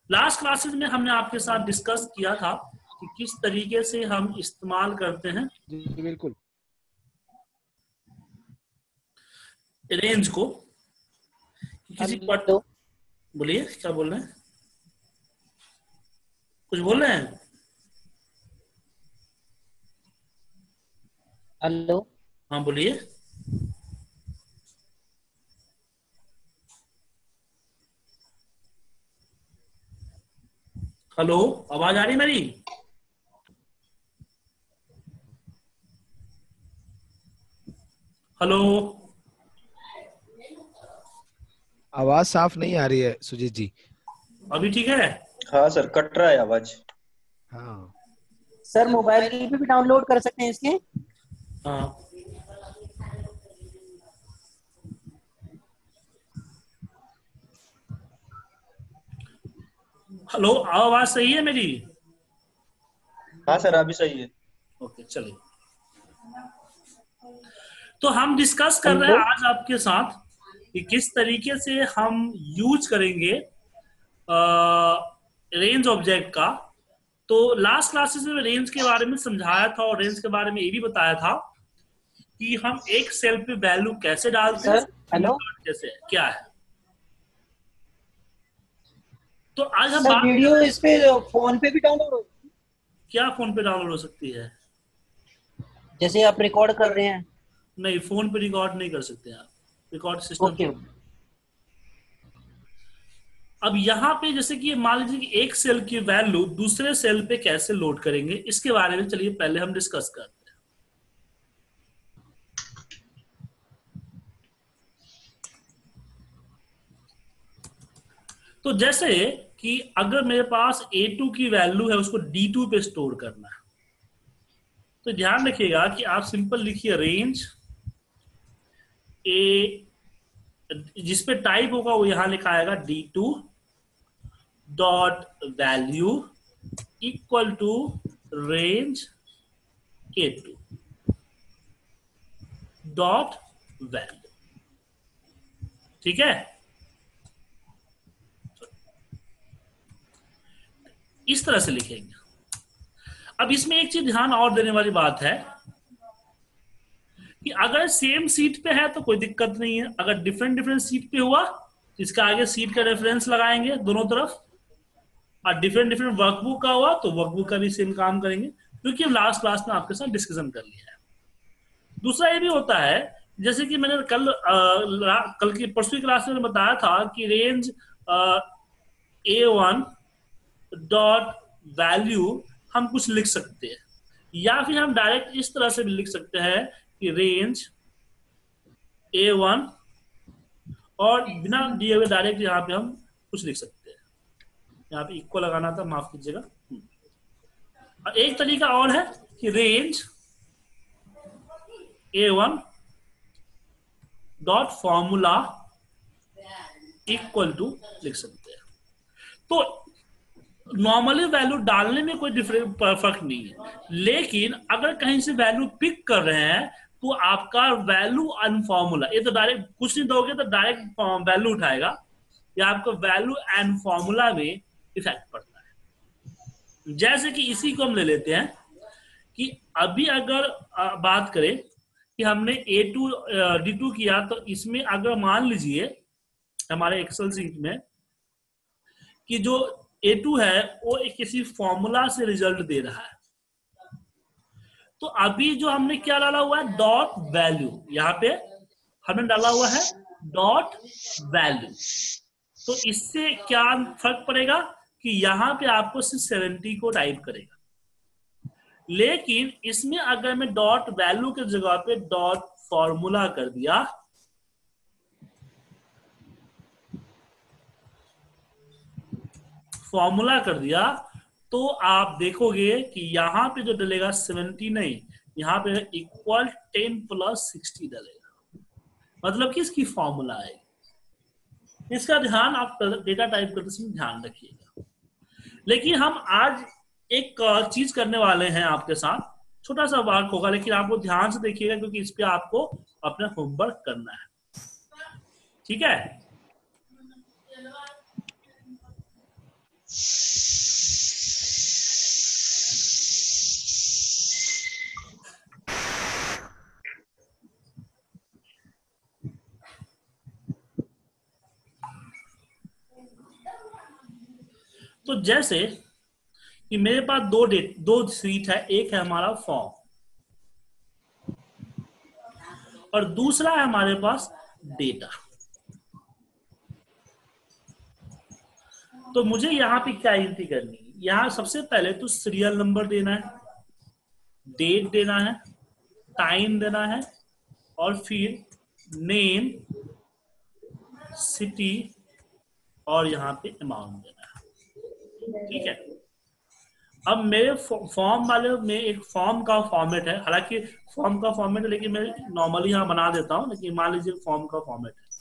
Last classes में हमने आपके साथ डिस्कस किया था कि किस तरीके से हम इस्तेमाल करते हैं जी बिल्कुल रेंज को। किसी हेलो बोलिए, क्या बोल रहे हैं? कुछ बोल रहे हैं? हेलो हाँ बोलिए। हेलो, आवाज आ रही मेरी? हेलो, आवाज साफ नहीं आ रही है सुजीत जी। अभी ठीक है? हाँ सर, कट रहा है आवाज। हाँ सर, मोबाइल पे भी डाउनलोड कर सकते हैं इसके? हाँ, हेलो, आवाज सही है मेरी? हाँ सर, अभी सही है। ओके, चलिए। तो हम डिस्कस कर रहे हेलो हैं आज आपके साथ कि किस तरीके से हम यूज करेंगे रेंज ऑब्जेक्ट का। तो लास्ट क्लासेस में रेंज के बारे में समझाया था और रेंज के बारे में ये भी बताया था कि हम एक सेल पे वैल्यू कैसे डालते हैं, सर, हेलो कैसे क्या है। तो आज हम सर, बात, वीडियो इस पे फोन पे भी डाउनलोड हो? क्या फोन पे डाउनलोड हो सकती है? जैसे आप रिकॉर्ड कर रहे हैं। नहीं, फोन पे रिकॉर्ड नहीं कर सकते आप, रिकॉर्ड सिस्टम। ओके अब यहाँ पे जैसे कि मान लीजिए कि एक सेल की वैल्यू दूसरे सेल पे कैसे लोड करेंगे, इसके बारे में चलिए पहले हम डिस्कस करते हैं। तो जैसे कि अगर मेरे पास A2 की वैल्यू है, उसको D2 पे स्टोर करना है, तो ध्यान रखिएगा कि आप सिंपल लिखिए रेंज ए, जिसपे टाइप होगा वो यहां लिखा आएगा D2 dot value equal to range A2 dot value. ठीक है, इस तरह से लिखेंगे। अब इसमें एक चीज ध्यान और देने वाली बात है कि अगर सेम सीट पे है तो कोई दिक्कत नहीं है, अगर डिफरेंट डिफरेंट सीट पे हुआ तो इसका आगे सीट का रेफरेंस लगाएंगे दोनों तरफ, और डिफरेंट डिफरेंट वर्कबुक का हुआ तो वर्कबुक का भी सेम काम करेंगे, क्योंकि हम लास्ट क्लास में आपके साथ डिस्कशन कर लिया है। दूसरा ये भी होता है, जैसे कि मैंने कल की परसों की क्लास में बताया था कि रेंज A1 डॉट वैल्यू हम कुछ लिख सकते हैं, या फिर हम डायरेक्ट इस तरह से भी लिख सकते हैं कि रेंज A1, और बिना दिए हुए डायरेक्ट यहाँ पे हम कुछ लिख सकते हैं। यहाँ पे इक्वल लगाना था, माफ कीजिएगा। और एक तरीका और है कि range A1 dot formula equal to लिख सकते हैं। तो नॉर्मली वैल्यू डालने में कोई डिफरेंस फर्क नहीं है, लेकिन अगर कहीं से वैल्यू पिक कर रहे हैं तो आपका वैल्यू एंड फॉर्मूला, ये तो डायरेक्ट कुछ नहीं दोगे तो डायरेक्ट वैल्यू उठाएगा, या आपको वैल्यू एंड फॉर्मूला में इफेक्ट पड़ता है। जैसे कि इसी को हम ले लेते हैं कि अभी अगर बात करें कि हमने A2 D2 किया, तो इसमें अगर मान लीजिए हमारे एक्सेल सीट में कि जो A2 है वो एक किसी फॉर्मूला से रिजल्ट दे रहा है, तो अभी जो हमने क्या डाला हुआ है, डॉट वैल्यू, यहाँ पे हमने डाला हुआ है डॉट वैल्यू। तो इससे क्या फर्क पड़ेगा कि यहाँ पे आपको सिर्फ 70 को टाइप करेगा, लेकिन इसमें अगर मैं डॉट वैल्यू के जगह पे डॉट फॉर्मूला कर दिया, फॉर्मूला कर दिया, तो आप देखोगे कि यहाँ पे जो डलेगा 70 नहीं, यहाँ पे इक्वल 10 प्लस 60 डलेगा, मतलब कि इसकी फॉर्मूला है। इसका ध्यान आप डेटा टाइप करते समय ध्यान रखिएगा। लेकिन हम आज एक चीज करने वाले हैं आपके साथ, छोटा सा वर्क होगा, लेकिन आपको ध्यान से देखिएगा क्योंकि इस पे आपको अपना होमवर्क करना है। ठीक है, तो जैसे कि मेरे पास दो सीट है, एक है हमारा फॉर्म और दूसरा है हमारे पास डेटा। तो मुझे यहाँ पे क्या एंट्री करनी है? यहाँ सबसे पहले तो सीरियल नंबर देना है, डेट देना है, टाइम देना है और फिर नेम, सिटी और यहाँ पे अमाउंट देना है। ठीक है। अब मेरे फॉर्म वाले में एक फॉर्म का फॉर्मेट है, हालांकि फॉर्म का फॉर्मेट है लेकिन मैं नॉर्मली यहाँ बना देता हूँ, लेकिन मान लीजिए फॉर्म का फॉर्मेट है।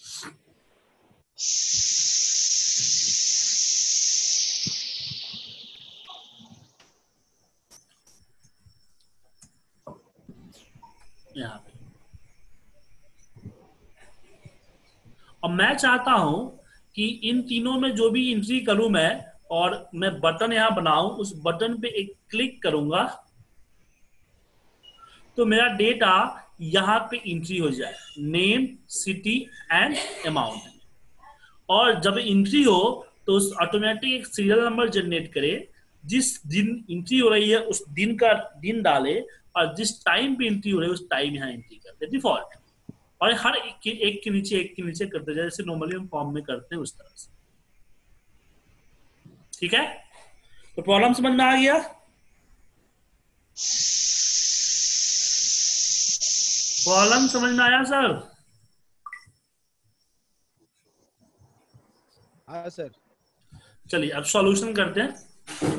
यहाँ पे अब मैं चाहता हूं कि इन तीनों में जो भी एंट्री करूं मैं, और मैं बटन यहां बनाऊं, उस बटन पे एक क्लिक करूंगा तो मेरा डेटा यहां पे एंट्री हो जाए, नेम, सिटी एंड अमाउंट। और जब एंट्री हो तो ऑटोमेटिक एक सीरियल नंबर जनरेट करे, जिस दिन एंट्री हो रही है उस दिन का दिन डाले और जिस टाइम पे एंट्री हो रही है उस टाइम यहाँ एंट्री कर दे डिफॉल्ट, और हर एक के नीचे करते जाए, जैसे नॉर्मली हम फॉर्म में करते हैं उस तरह से। ठीक है, तो प्रॉब्लम समझ में आ गया? प्रॉब्लम समझ में आया सर? हाँ सर। चलिए अब सॉल्यूशन करते हैं।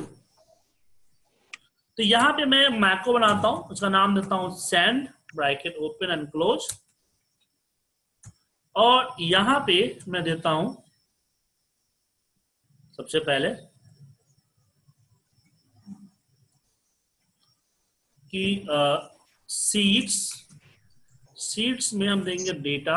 तो यहां पे मैं मैको बनाता हूं, उसका नाम देता हूं send, bracket open and close, और यहां पे मैं देता हूं सबसे पहले कि सीट्स में हम देंगे डेटा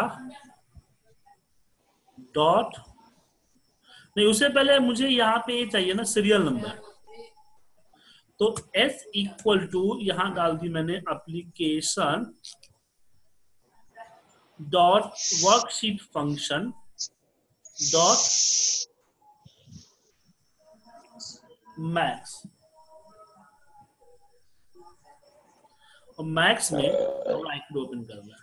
डॉट, नहीं उससे पहले मुझे यहां पे ये चाहिए ना सीरियल नंबर, तो S इक्वल टू यहां डाल दी मैंने application dot worksheet function dot max, और मैक्स में ब्रैकेट ओपन करना है।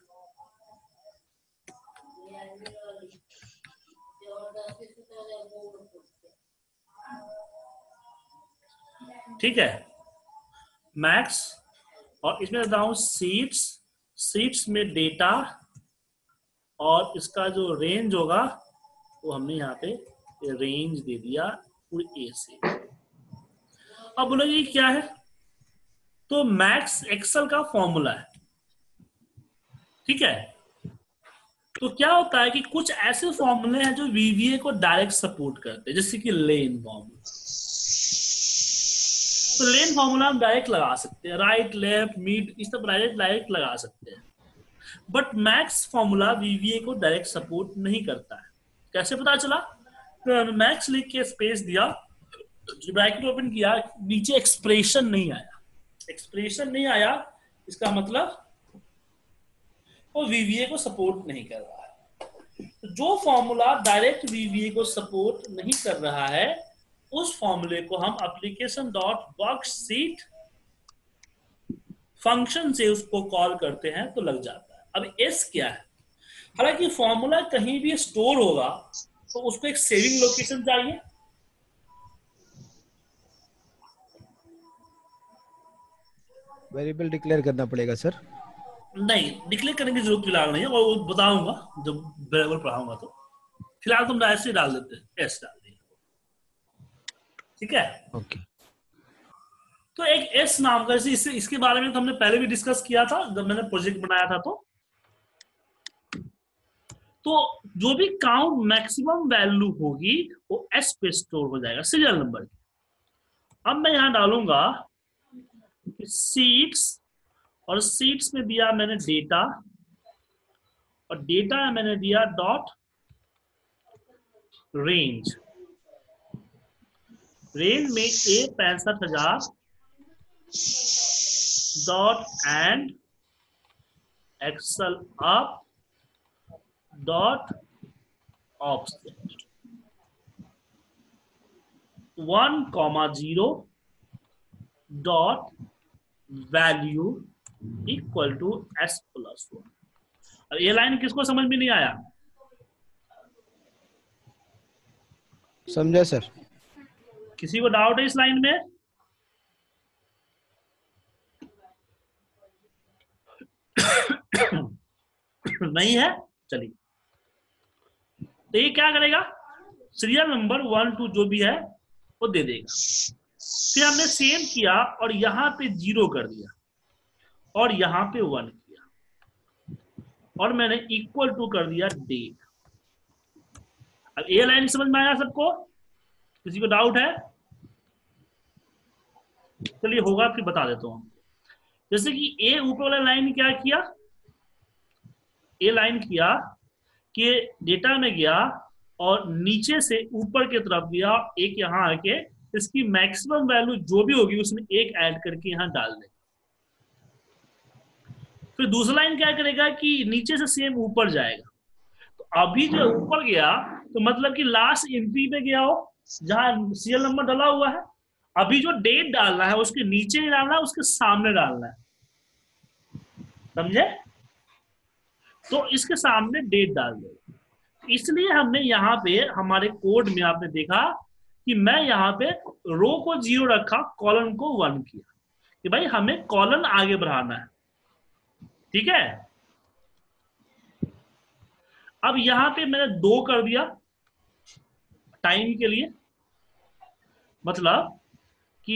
ठीक है, मैक्स, और इसमें देता हूं सीट्स में डेटा, और इसका जो रेंज होगा वो हमने यहाँ पे रेंज दे दिया पूरे ए से। अब बोलोगे ये क्या है? तो मैक्स एक्सेल का फॉर्मूला है। ठीक है, तो क्या होता है कि कुछ ऐसे फॉर्मूले हैं जो वीवीए को डायरेक्ट सपोर्ट करते हैं, जैसे कि लेन फॉर्मूला। तो लेन फॉर्मूला हम डायरेक्ट लगा सकते हैं, राइट, लेफ्ट, मिड, इस सब डायरेक्ट लगा सकते हैं, बट मैक्स फॉर्मूला वीवीए को डायरेक्ट सपोर्ट नहीं करता है। कैसे पता चला? तो मैक्स लिख के स्पेस दिया, ब्रैकेट ओपन किया, नीचे एक्सप्रेशन नहीं आया, इसका मतलब वो वीवीए को सपोर्ट नहीं कर रहा है। तो जो फॉर्मूला डायरेक्ट वीवीए को सपोर्ट नहीं कर रहा है उस फॉर्मूले को हम एप्लीकेशन डॉट वर्कशीट फंक्शन से उसको कॉल करते हैं तो लग जाता है। अब एस क्या है? हालांकि फॉर्मूला कहीं भी स्टोर होगा तो उसको एक सेविंग लोकेशन चाहिए, वेरिएबल डिक्लेयर करना पड़ेगा सर? नहीं डिक्लेयर करने की जरूरत फिलहाल नहीं है, वो बताऊंगा जब वेरिएबल पढ़ाऊंगा। तो फिलहाल तुम ऐसे डाल देते हैं, एस डाल दिए। ठीक है, ओके। तो एक एस नाम का, इसके बारे में तो हमने पहले भी डिस्कस किया था जब मैंने प्रोजेक्ट बनाया था। तो जो भी काउंट मैक्सिमम वैल्यू होगी वो एस पे स्टोर हो जाएगा, सीरियल नंबर की। अब मैं यहां डालूंगा सीट्स, और सीट्स में दिया मैंने डेटा, और डेटा में मैंने दिया डॉट रेंज, रेंज में A 65,000 dot end Excel up dot offset 1,0 dot value equal to S+1। और ये लाइन किसको समझ में नहीं आया? समझा सर। किसी को डाउट है इस लाइन में? नहीं है? चलिए, तो ये क्या करेगा, सीरियल नंबर 1 2 जो भी है वो दे देगा। फिर हमने सेम किया और यहां पे 0 कर दिया और यहां पे 1 किया और मैंने इक्वल टू कर दिया डेट। अब ये लाइन समझ में आया सबको? किसी को डाउट है? चलिए होगा फिर बता देता हूं। जैसे कि ए ऊपर वाला लाइन क्या किया, ए लाइन किया कि डेटा में गया और नीचे से ऊपर की तरफ गया, एक यहां आके इसकी मैक्सिमम वैल्यू जो भी होगी उसमें एक ऐड करके यहां डाल देगा। फिर दूसरा लाइन क्या करेगा कि नीचे से सेम ऊपर जाएगा। तो अभी जो ऊपर गया तो मतलब कि लास्ट एंट्री पे गया हो जहां सीरियल नंबर डाला हुआ है। अभी जो डेट डालना है उसके नीचे नहीं डालना है, उसके सामने डालना है, समझे? तो इसके सामने डेट डाल दो। इसलिए हमने यहाँ पे हमारे कोड में आपने देखा कि मैं यहाँ पे रो को 0 रखा, कॉलम को 1 किया कि भाई हमें कॉलम आगे बढ़ाना है। ठीक है, अब यहाँ पे मैंने 2 कर दिया टाइम के लिए, मतलब कि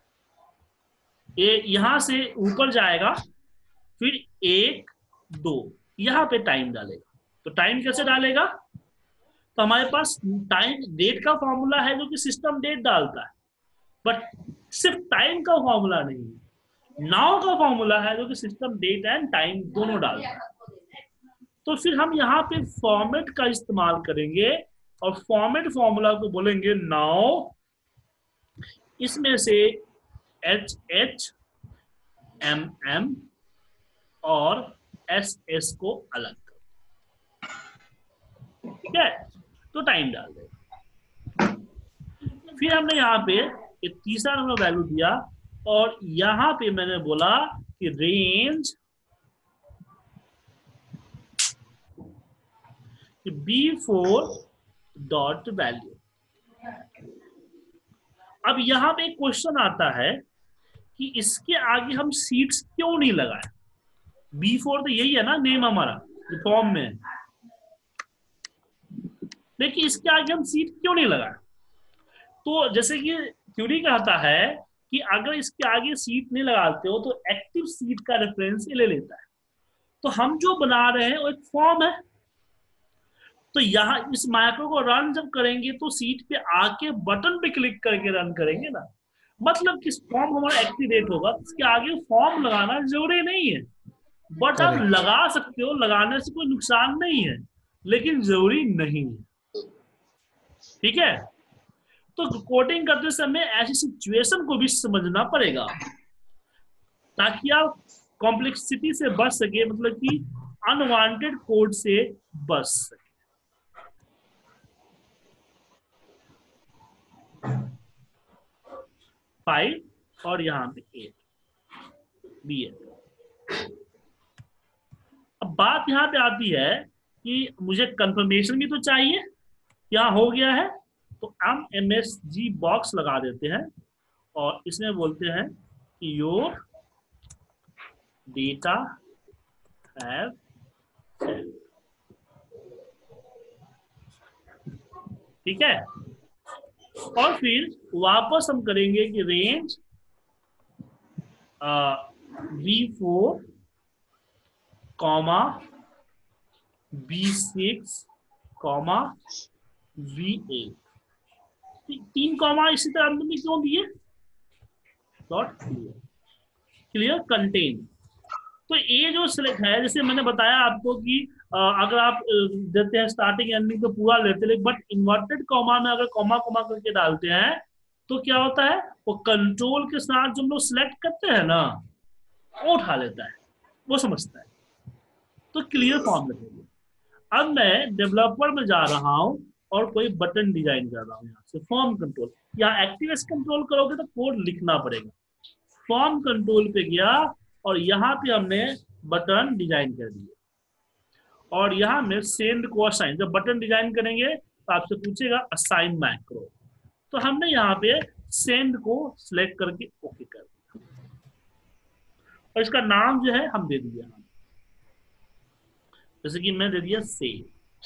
यहां से ऊपर जाएगा फिर 1 2 यहां पे टाइम डालेगा। तो टाइम कैसे डालेगा? तो हमारे पास टाइम डेट का फॉर्मूला है जो कि सिस्टम डेट डालता है, बट सिर्फ टाइम का फॉर्मूला नहीं है, नाउ का फॉर्मूला है जो कि सिस्टम डेट एंड टाइम दोनों डालता है। तो फिर हम यहाँ पे फॉर्मेट का इस्तेमाल करेंगे और फॉर्मेट फॉर्मूला को बोलेंगे नाउ, इसमें से HH MM और SS को अलग कर, ठीक है? तो टाइम डाल देगा। फिर हमने यहाँ पे एक तीसरा नंबर वैल्यू दिया और यहाँ पे मैंने बोला कि रेंज B4 डॉट वैल्यू। अब यहाँ पे एक क्वेश्चन आता है कि इसके आगे हम सीट्स क्यों नहीं लगाए? B4 तो यही है ना नेम हमारा जो फॉर्म में है, लेकिन इसके आगे हम सीट क्यों नहीं लगाए? तो जैसे कि थ्योरी कहता है कि अगर इसके आगे सीट नहीं लगाते हो तो एक्टिव सीट का रेफरेंस ले लेता है। तो हम जो बना रहे हैं वो एक फॉर्म है, तो यहाँ इस माइक्रो को रन जब करेंगे तो सीट पे आके बटन पे क्लिक करके रन करेंगे ना, मतलब कि फॉर्म हमारा एक्टिवेट होगा। इसके आगे फॉर्म लगाना जरूरी नहीं है, बट आप लगा सकते हो, लगाने से कोई नुकसान नहीं है, लेकिन जरूरी नहीं है। ठीक है, तो कोडिंग करते समय ऐसी सिचुएशन को भी समझना पड़ेगा ताकि आप कॉम्प्लेक्सिटी से बच सके, मतलब कि अनवांटेड कोड से बच सके। 5 और यहाँ पे 8 B8। अब बात यहाँ पे आती है कि मुझे कंफर्मेशन भी तो चाहिए, यहाँ हो गया है तो हम MSG बॉक्स लगा देते हैं और इसमें बोलते हैं कि योर डेटा हैव सेल्ड। ठीक है, और फिर वापस हम करेंगे कि range V4 comma B6 comma V8। 3 comma इसी तरह हमने क्यों दिए? Dot clear content. तो ये जो सिलेक्ट है, जैसे मैंने बताया आपको कि अगर आप देते हैं स्टार्टिंग एंडिंग तो पूरा लेते हैं, बट इन्वर्टेड कॉमा में अगर कॉमा कॉमा करके डालते हैं तो क्या होता है, वो कंट्रोल के साथ जो हम लोग सिलेक्ट करते हैं ना, वो उठा लेता है, वो समझता है। तो क्लियर फॉर्म लिखेंगे। अब मैं डेवलपर में जा रहा हूं और कोई बटन डिजाइन कर रहा हूं, यहाँ से फॉर्म कंट्रोल, यहाँ एक्टिवेस कंट्रोल करोगे तो कोड लिखना पड़ेगा। फॉर्म कंट्रोल पे गया और यहाँ पे हमने बटन डिजाइन कर दिए, और यहाँ में सेंड को असाइन, जब बटन डिजाइन करेंगे तो आपसे पूछेगा असाइन मैक्रो, तो हमने यहाँ पे सेंड को सिलेक्ट करके ओके कर दिया, और इसका नाम जो है हम दे दिया, जैसे कि मैं दे दिया सेव।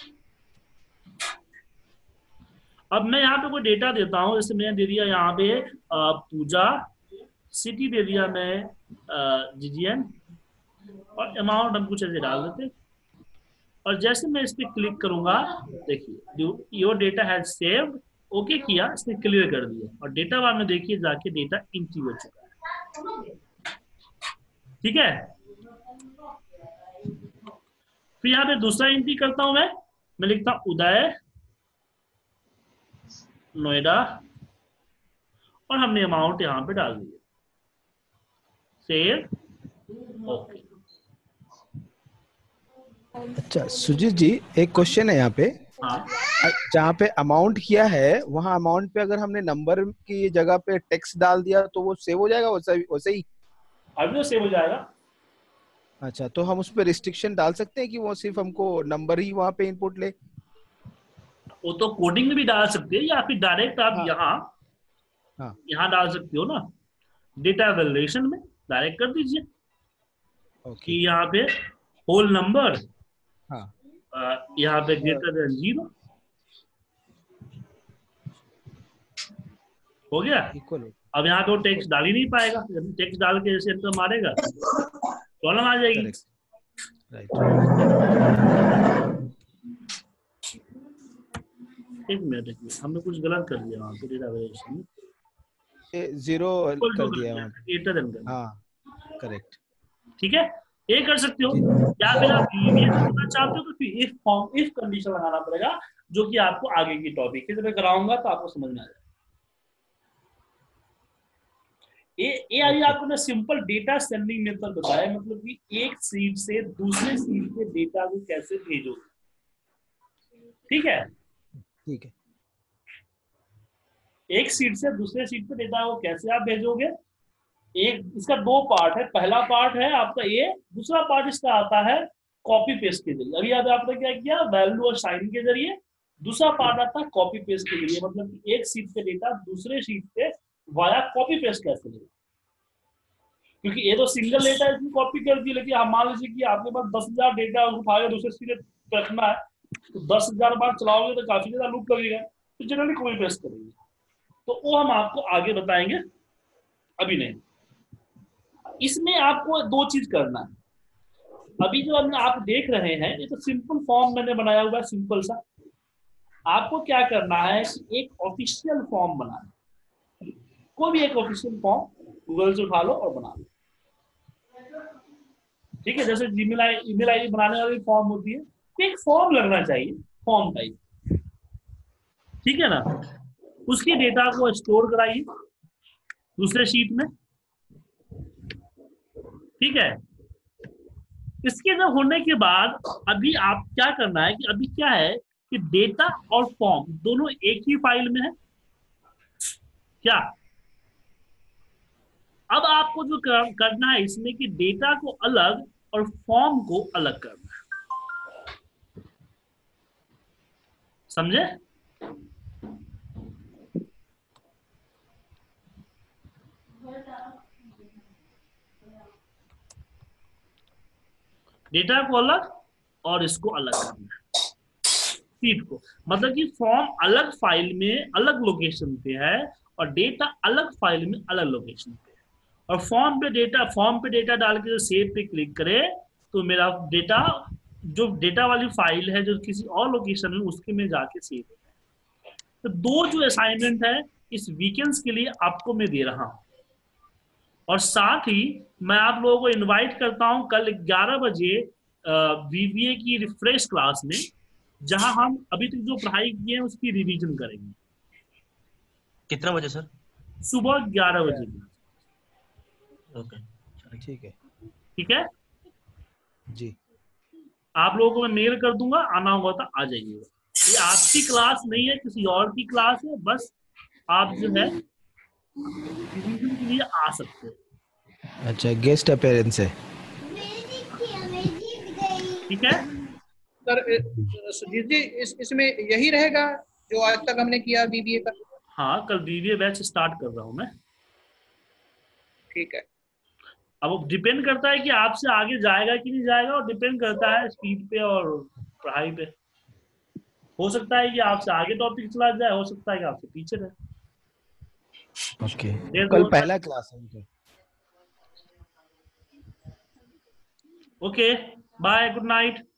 अब मैं यहाँ पे कोई डेटा देता हूँ, जैसे मैंने दे दिया यहाँ पे पूजा, सिटी दे दिया मैं जीजीएन, और अमाउंट हम कुछ ऐसे डाल देते, और जैसे मैं इस पर क्लिक करूंगा, देखिए your data has saved, okay किया, इसने क्लियर कर दिया, और डेटा बार में देखिए जाके डेटा एंट्री हो चुका है। ठीक है, फिर यहाँ पे दूसरा एंट्री करता हूं मैं लिखता हूं उदय नोएडा, और हमने अमाउंट यहाँ पे डाल दिया, सेव, ओके। अच्छा सुजीत जी, एक क्वेश्चन है यहाँ पे। हाँ, जहाँ पे अमाउंट किया है वहाँ अमाउंट पे अगर हमने नंबर की जगह पे टेक्स्ट डाल दिया तो वो सेव हो जाएगा वैसे ही? अभी तो सेव हो जाएगा। अच्छा, तो हम उस पे रिस्ट्रिक्शन डाल सकते हैं कि वो सिर्फ हमको नंबर ही वहाँ पे इनपुट ले? वो तो कोडिंग में भी डाल सकते हैं, या फिर डायरेक्ट आप हाँ। यहाँ डाल सकते हो ना, डेटा वैल्यूएशन में डायरेक्ट कर दीजिए कि यहाँ पे होल नंबर, यहाँ पे ग्रेटर देन 0 हो गया। अब यहाँ पे वो टेक्स्ट डाल ही नहीं पाएगा, जब टेक्स्ट डाल के जैसे एंटर मारेगा प्रॉब्लम आ जाएगी। एक मिनट, हमने कुछ गलत कर दिया वहाँ पे डेटा वैल्यूएशन में, 0 कर दिया वहाँ पे। ग्रेटर देन, हाँ करेक्ट। ठीक है, ये कर सकते हो, या फिर आप करना चाहते हो तो फिर इफ कंडीशन लगाना पड़ेगा, जो कि आपको आगे की टॉपिक है, जब मैं कराऊंगा तो आपको समझ में आ जाएगा। ये अभी आपको मैं सिंपल डेटा सेंडिंग मेथड बताया, मतलब कि एक सीट से दूसरे सीट पे डेटा को कैसे भेजोगे। ठीक है, ठीक है। एक सीट से दूसरे सीट पे डेटा को कैसे आप भेजोगे, एक इसका दो पार्ट है। पहला पार्ट है आपका ये, दूसरा पार्ट इसका आता है कॉपी पेस्ट के जरिए। अभी आपने क्या किया, वैल्यू और साइन के जरिए। दूसरा पार्ट आता है कॉपी पेस्ट के जरिए, मतलब कि एक सीट पे डेटा दूसरे सीट पे वाया कॉपी पेस्ट कैसे लेगा, क्योंकि ये तो सिंगल डेटा है, इसमें कॉपी कर दी। लेकिन आप मान लीजिए कि आपके पास 10,000 डेटा उठा के दूसरे सीट पे रखना है, तो 10,000 बार चलाओगे तो काफी ज्यादा लूप लगेगा, तो जनरली कॉपी पेस्ट करेंगे। तो वो हम आपको आगे बताएंगे, अभी नहीं। इसमें आपको दो चीज करना है। अभी जो आप देख रहे हैं ये तो सिंपल फॉर्म मैंने बनाया हुआ है, सिंपल सा। आपको क्या करना है कि एक ऑफिशियल फॉर्म बनाना है। कोई भी एक ऑफिशियल फॉर्म गूगल से उठा लो और बना लो। ठीक है, जैसे ईमेल आईडी बनाने वाली फॉर्म होती है, तो एक फॉर्म लगना चाहिए, फॉर्म टाइप। ठीक है ना, उसकी डेटा को स्टोर कराइए दूसरे शीट में। ठीक है, इसके जब होने के बाद अभी आप क्या करना है कि अभी क्या है कि डेटा और फॉर्म दोनों एक ही फाइल में है क्या। अब आपको जो करना है इसमें कि डेटा को अलग और फॉर्म को अलग करना है, समझे। डेटा को अलग और इसको अलग करना है, सीट को। मतलब कि फॉर्म अलग फाइल में अलग लोकेशन पे है और डेटा अलग फाइल में अलग लोकेशन पे है। और फॉर्म पे डेटा डाल के सेव पे क्लिक करे तो मेरा डेटा, जो डेटा वाली फाइल है जो किसी और लोकेशन में, उसके में जाके सेव हो जाए। तो दो जो असाइनमेंट है इस वीकेंड्स के लिए आपको मैं दे रहा हूं, और साथ ही मैं आप लोगों को इनवाइट करता हूं कल 11 बजे वीवीए की रिफ्रेश क्लास में, जहां हम अभी तक जो पढ़ाई किए हैं उसकी रिवीजन करेंगे। कितना बजे सर? सुबह 11 बजे। ओके ठीक है ठीक है, जी। आप लोगों को मैं मेल कर दूंगा, आना होगा तो आ जाइएगा। ये आपकी क्लास नहीं है, किसी और की क्लास है, बस आप जो है रिवीजन के लिए आ सकते हैं। अच्छा, गेस्ट अपीयरेंस है। ठीक है, सर सुजीत जी, इसमें यही रहेगा जो आज तक हमने किया बीबीए का? हाँ कल बीबीए बैच स्टार्ट कर रहा हूँ मैं। ठीक है। अब डिपेंड करता है कि आपसे आगे जाएगा कि नहीं जाएगा, और डिपेंड करता है स्पीड पे और पढ़ाई पे। हो सकता है कि आपसे आगे टॉपिक चला जाए, हो सकता है कि आपसे पीछे रहे। ओके, देर कल दो। पहला क्लास है उनका। Okay, bye, good night.